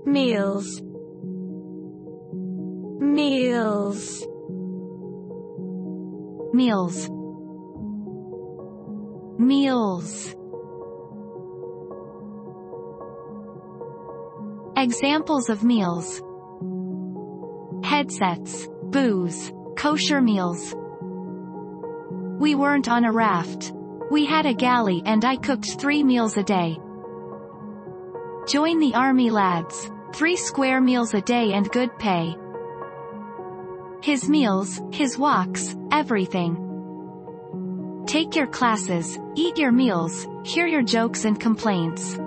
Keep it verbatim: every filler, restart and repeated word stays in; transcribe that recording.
Meals. Meals. Meals. Meals. Examples of meals: headsets, booze, kosher meals. We weren't on a raft. We had a galley and I cooked three meals a day. Join the army lads. Three square meals a day and good pay. His meals, his walks, everything. Take your classes, eat your meals, hear your jokes and complaints.